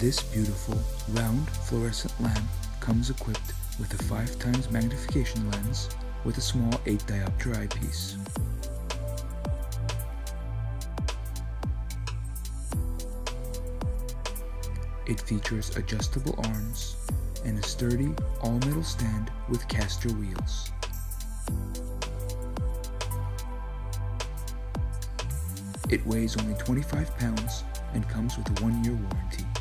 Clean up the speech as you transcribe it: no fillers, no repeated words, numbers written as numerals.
This beautiful, round fluorescent lamp comes equipped with a 5x magnification lens with a small 8 diopter eyepiece. It features adjustable arms and a sturdy all-metal stand with caster wheels. It weighs only 25 pounds and comes with a 1-year warranty.